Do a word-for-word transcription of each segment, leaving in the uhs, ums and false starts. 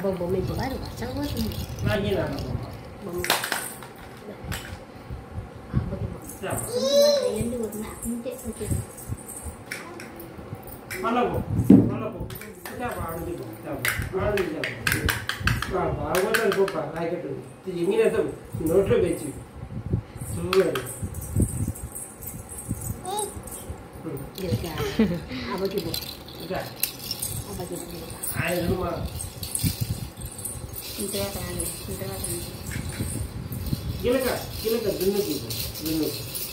abang bumi baru kacang tu. Lagi lah Bumi. Abang tu. Siapa? Yang dulu nak minta tu. Mana bu? Mana bu? Siapa ada bu? Siapa? Ada siapa? Wah, bawa tu bu pak, lagi tu. Jadi ni tu, note le beci. Semua. Gila. Abang tu. Sudah. Abang tu. Air rumah. Intera kan, intera kan. Gila kan? Gila kan? Dulu tu, dulu.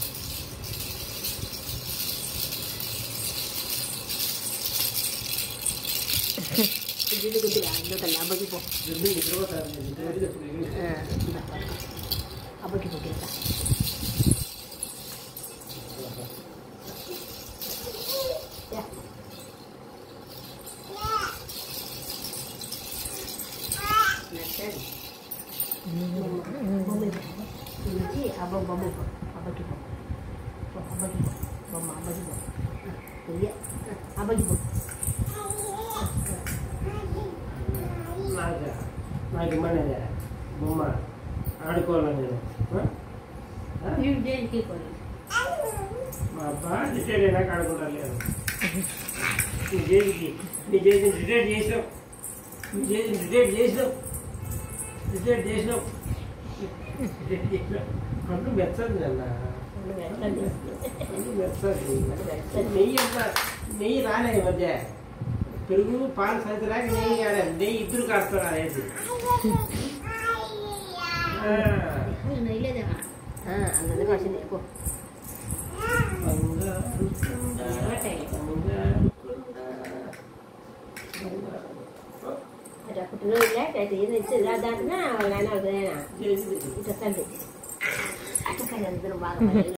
Jadi tu kita ada tak abang tu. Dulu ni terus ada, terus ada. Eh, abang tu kita. Ya. Nakal. Bumi. Ini abang bumi. Abang tu. Abang tu. Mama abang tu. Tu ya. Abang tu. Naga, naga mana dia? Mama, ada kolam ni. Hah? You jadi kita. Bapa, dia dia nak ada kolam ni. Ni jadi, ni jadi ni jadi ni so, ni jadi ni jadi ni so, ni jadi ni so. Kamu biasa ni lah. Kamu biasa ni. Ni apa? Ni rana ni macam. పెరుగు పాలు సరితరాక నెయ్యి కాదు నెయ్యి ఇద్దరు కాస్తారు అనేది అందులో కాసింది ఎక్కువ ada putus lah kayak ini cerita dah na wala na wala na itu sampai ada kan yang terbang